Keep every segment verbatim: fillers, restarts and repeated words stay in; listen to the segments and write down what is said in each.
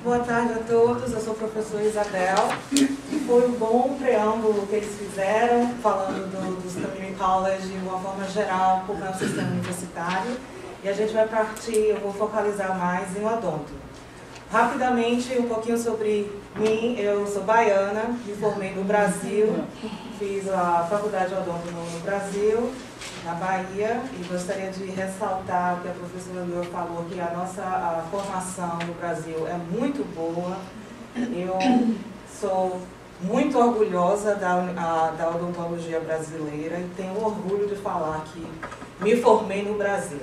Boa tarde a todos, eu sou a professora Isabel. Foi um bom preâmbulo que eles fizeram, falando do, dos community college de uma forma geral, como é o sistema universitário. E a gente vai partir, eu vou focalizar mais em odonto. Rapidamente, um pouquinho sobre mim. Eu sou baiana, me formei no Brasil, fiz a faculdade de odonto no Brasil, na Bahia, e gostaria de ressaltar o que a professora Lua falou, que a nossa a formação no Brasil é muito boa. Eu sou muito orgulhosa da, a, da odontologia brasileira e tenho orgulho de falar que me formei no Brasil.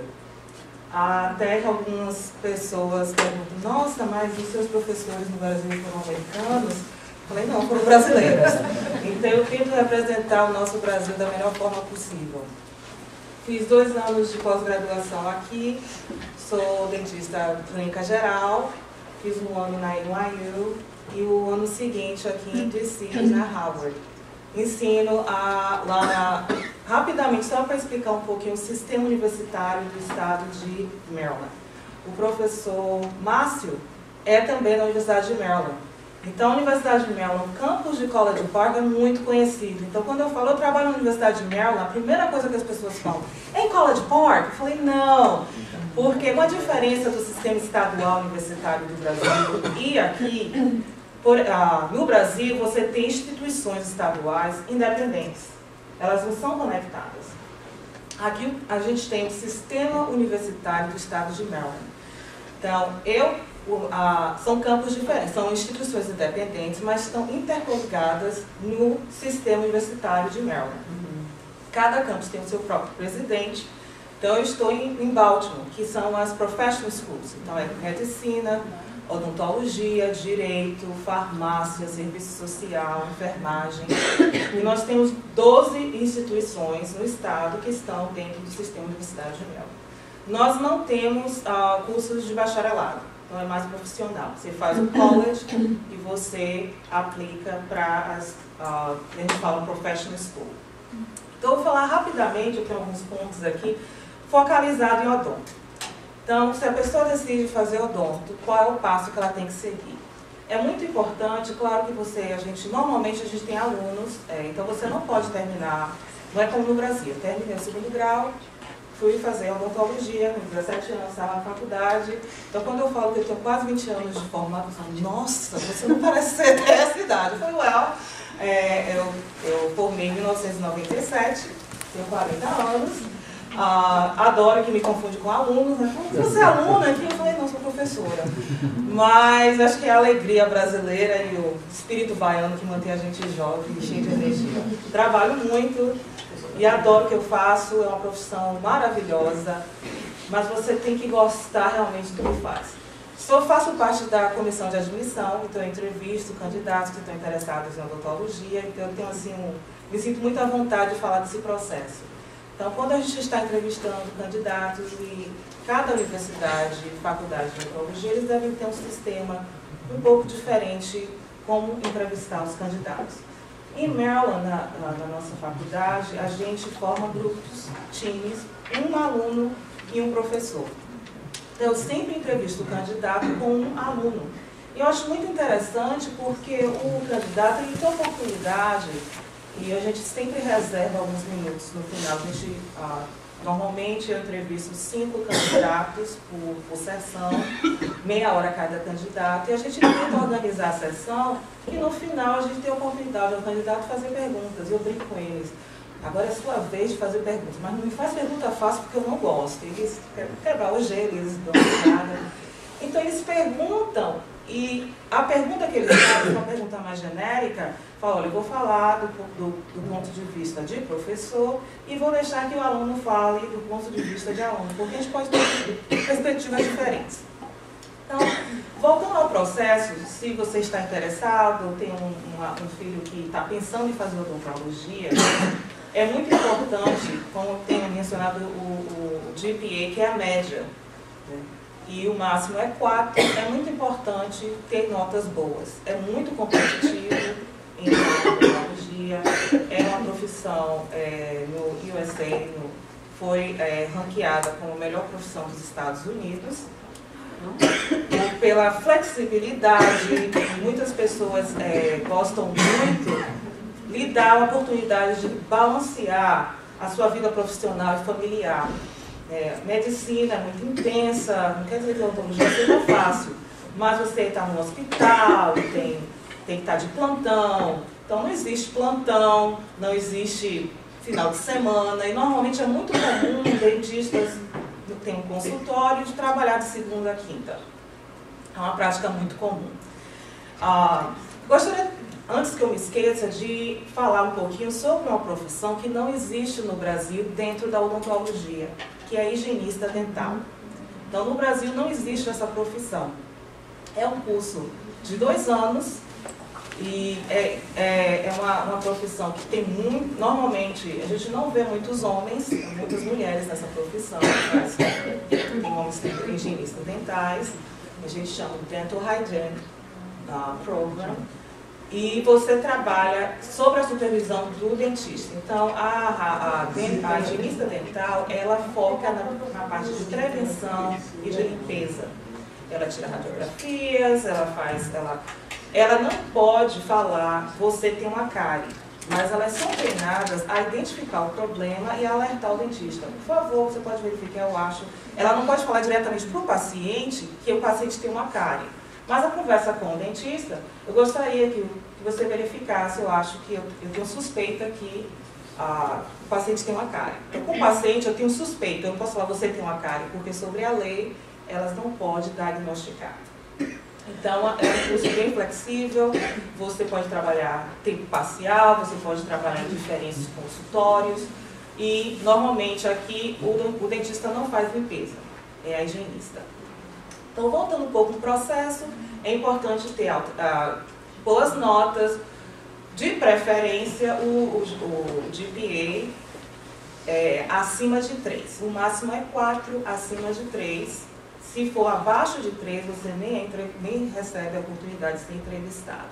Até que algumas pessoas perguntam, nossa, mas os seus professores no Brasil foram americanos? Eu falei, não, foram brasileiros. Então eu tento representar o nosso Brasil da melhor forma possível. Fiz dois anos de pós-graduação aqui, sou dentista clínica geral, fiz um ano na N Y U e o ano seguinte aqui em D C, na Harvard. Ensino a, lá na, rapidamente, só para explicar um pouquinho o sistema universitário do estado de Maryland. O professor Márcio é também da Universidade de Maryland. Então, a Universidade de Maryland, o campus de College Park é muito conhecido. Então, quando eu falo, eu trabalho na Universidade de Maryland, a primeira coisa que as pessoas falam, é em College Park? Eu falei, não. Porque com a diferença do sistema estadual universitário do Brasil e aqui, por, ah, no Brasil, você tem instituições estaduais independentes. Elas não são conectadas. Aqui, a gente tem o sistema universitário do estado de Maryland. Então, eu... O, a, são campos diferentes, são instituições independentes, mas estão interligadas no sistema universitário de Maryland. Uhum. Cada campus tem o seu próprio presidente. Então, eu estou em, em Baltimore, que são as professional schools. Então, é medicina, odontologia, direito, farmácia, serviço social, enfermagem. E nós temos doze instituições no estado que estão dentro do sistema universitário de Maryland. Nós não temos uh, cursos de bacharelado. Então é mais profissional. Você faz o college e você aplica para as, uh, a gente fala professional school. Então eu vou falar rapidamente, eu tenho alguns pontos aqui, focalizado em odonto. Então, se a pessoa decide fazer odonto, qual é o passo que ela tem que seguir? É muito importante, claro que você, a gente, normalmente a gente tem alunos, é, então você não pode terminar, não é como no Brasil, eu terminei o segundo grau, fui fazer odontologia, com dezessete anos, estava na faculdade. Então, quando eu falo que eu tenho quase vinte anos de formato, eu falo, nossa, você não parece ser dessa idade. Eu falei, well, é, eu, eu formei em mil novecentos e noventa e sete, tenho quarenta anos. Ah, adoro que me confunde com alunos. Né? Você é aluna aqui? Eu falei, não, sou professora. Mas acho que é a alegria brasileira e o espírito baiano que mantém a gente jovem e cheio de energia. Trabalho muito. E adoro o que eu faço, é uma profissão maravilhosa, mas você tem que gostar realmente do que faz. Só faço parte da comissão de admissão, então eu entrevisto candidatos que estão interessados em odontologia, então eu tenho assim, um, me sinto muito à vontade de falar desse processo. Então, quando a gente está entrevistando candidatos e cada universidade e faculdade de odontologia, eles devem ter um sistema um pouco diferente como entrevistar os candidatos. Em Maryland, na, na, na nossa faculdade, a gente forma grupos, times, um aluno e um professor. Então, eu sempre entrevisto o candidato com um aluno. E eu acho muito interessante porque o candidato ele tem a oportunidade, e a gente sempre reserva alguns minutos no final. A gente, ah, normalmente eu entrevisto cinco candidatos por, por sessão, meia hora cada candidato, e a gente tenta organizar a sessão e no final a gente tem a oportunidade do candidato fazer perguntas, e eu brinco com eles. Agora é a sua vez de fazer perguntas, mas não me faz pergunta fácil porque eu não gosto. Eles querem quebrar o gelo, eles dão nada. Então eles perguntam, e a pergunta que eles fazem, uma pergunta mais genérica, fala, olha, eu vou falar do, do, do ponto de vista de professor e vou deixar que o aluno fale do ponto de vista de aluno, porque a gente pode ter perspectivas diferentes. Então, voltando ao processo, se você está interessado, tem um, uma, um filho que está pensando em fazer odontologia, é muito importante, como eu tenho mencionado, o, o G P A, que é a média, né? E o máximo é quatro, é muito importante ter notas boas. É muito competitivo em odontologia, é uma profissão é, no U S A, no, foi é, ranqueada como a melhor profissão dos Estados Unidos. pela flexibilidade, muitas pessoas é, gostam muito, lhe dá a oportunidade de balancear a sua vida profissional e familiar. É, medicina é muito intensa, não quer dizer que a odontologia seja fácil, mas você está no hospital, tem, tem que estar de plantão, então não existe plantão, não existe final de semana, e normalmente é muito comum dentistas terem um consultório de trabalhar de segunda a quinta. É uma prática muito comum. Ah, gostaria, antes que eu me esqueça, de falar um pouquinho sobre uma profissão que não existe no Brasil dentro da odontologia, que é a higienista dental. Então, no Brasil não existe essa profissão. É um curso de dois anos e é, é, é uma, uma profissão que tem muito, normalmente, a gente não vê muitos homens, muitas mulheres nessa profissão, mas tem homens que têm higienistas dentais, a gente chama de Dental Hygiene uh, Program, e você trabalha sob a supervisão do dentista. Então, a, a, a, a higienista dental, ela foca na, na parte de prevenção e de limpeza. Ela tira radiografias, ela faz... Ela, ela não pode falar, você tem uma cárie, mas elas são treinadas a identificar o problema e a alertar o dentista. Por favor, você pode verificar, eu acho. Ela não pode falar diretamente para o paciente que o paciente tem uma cárie. Mas a conversa com o dentista, eu gostaria que, que você verificasse, eu acho que eu, eu tenho suspeita que ah, o paciente tem uma cárie. Então, com o paciente eu tenho suspeita, eu não posso falar você tem uma cárie, porque sobre a lei elas não podem diagnosticar. Então, é um curso bem flexível, você pode trabalhar tempo parcial, você pode trabalhar em diferentes consultórios e, normalmente, aqui o, o dentista não faz limpeza, é a higienista. Então, voltando um pouco no processo, é importante ter uh, boas notas, de preferência o, o, o G P A é, acima de três, o máximo é quatro, acima de três. Se for abaixo de três, você nem, entra, nem recebe a oportunidade de ser entrevistado.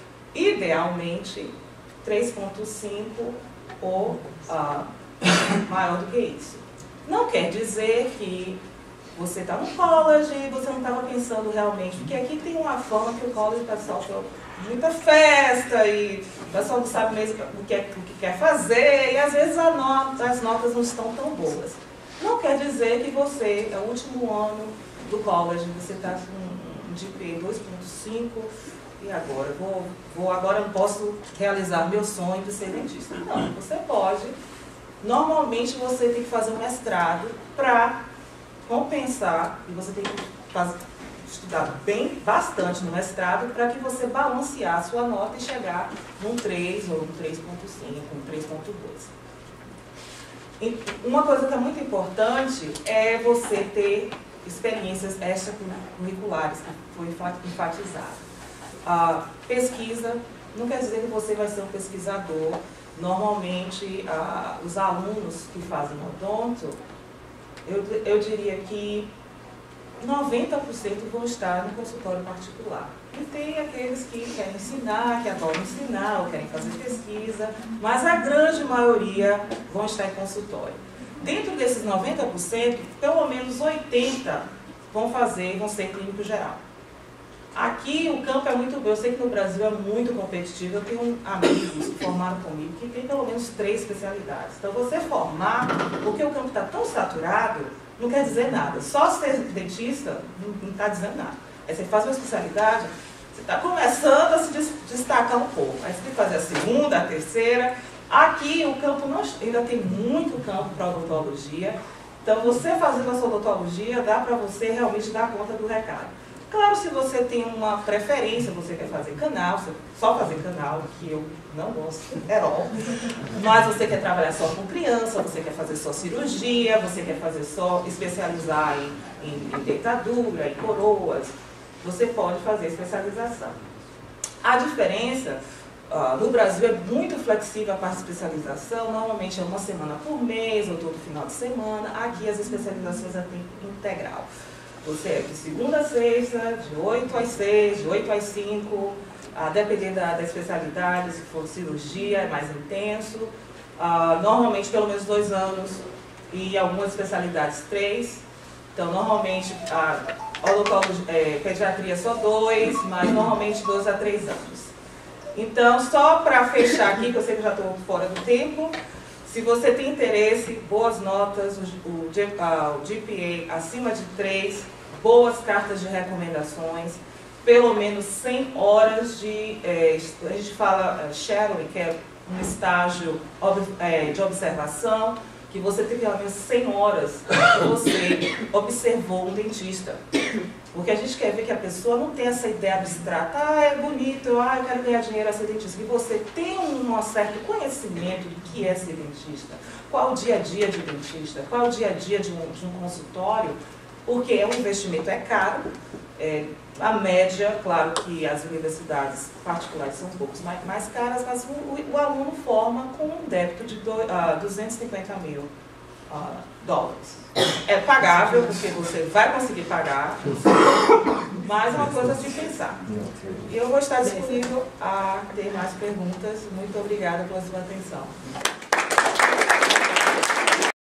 Idealmente, três ponto cinco ou uh, maior do que isso. Não quer dizer que você está no college e você não estava pensando realmente, porque aqui tem uma fama que o college pessoal tem muita festa e o pessoal não sabe mesmo o que, é, o que quer fazer e às vezes a nota, as notas não estão tão boas. Não quer dizer que você, é o último ano do college, você está com um G P A dois ponto cinco e agora, vou, vou, agora eu posso realizar meu sonho de ser dentista. Não, você pode. Normalmente você tem que fazer um mestrado para compensar, e você tem que fazer, estudar bem, bastante no mestrado, para que você balancear a sua nota e chegar num três, ou num três ponto cinco, num três ponto dois. Uma coisa que é muito importante é você ter experiências extracurriculares, que foi enfatizado. A pesquisa, não quer dizer que você vai ser um pesquisador. Normalmente, ah, os alunos que fazem odonto, eu, eu diria que noventa por cento vão estar no consultório particular. E tem aqueles que querem ensinar, que adoram ensinar, ou querem fazer pesquisa, mas a grande maioria vão estar em consultório. Dentro desses noventa por cento, pelo menos oitenta por cento vão fazer, vão ser clínico geral. Aqui o campo é muito bom, eu sei que no Brasil é muito competitivo, eu tenho amigos que formaram comigo que tem pelo menos três especialidades. Então você formar, porque o campo está tão saturado, não quer dizer nada. Só ser dentista não está dizendo nada. Aí você faz uma especialidade, você está começando a se destacar um pouco. Aí você tem que fazer a segunda, a terceira. Aqui o campo não, ainda tem muito campo para odontologia. Então você fazendo a sua odontologia, dá para você realmente dar conta do recado. Claro, se você tem uma preferência, você quer fazer canal, só fazer canal, que eu não gosto, é all. Mas você quer trabalhar só com criança, você quer fazer só cirurgia, você quer fazer só especializar em, em, em dentadura, em coroas, você pode fazer especialização. A diferença, uh, no Brasil é muito flexível a parte de especialização, normalmente é uma semana por mês ou todo final de semana. Aqui as especializações é tempo integral. Você é de segunda a sexta, de oito às seis, de oito às cinco, a depender da, da especialidade, se for cirurgia é mais intenso, uh, normalmente pelo menos dois anos, e algumas especialidades três. Então, normalmente, uh, odontologia, é, pediatria só dois, mas normalmente dois a três anos. Então, só para fechar aqui, que eu sei que já estou fora do tempo, se você tem interesse, boas notas, o, o, o G P A acima de três, boas cartas de recomendações, pelo menos cem horas de, é, a gente fala é, shadowing, que é um estágio ob, é, de observação, que você tem pelo menos cem horas que você observou um dentista. Porque a gente quer ver que a pessoa não tem essa ideia abstrata, ah, é bonito, ah, eu quero ganhar dinheiro a ser dentista. Que você tem um certo conhecimento do que é ser dentista, qual o dia a dia de um dentista, qual o dia a dia de um, de um consultório, porque é um investimento, é caro. É, a média, claro que as universidades particulares são um pouco mais, mais caras, mas o, o, o aluno forma com um débito de do, uh, duzentos e cinquenta mil uh, dólares. É pagável, porque você vai conseguir pagar, mas é uma coisa de pensar. E eu vou estar disponível a ter mais perguntas. Muito obrigada pela sua atenção.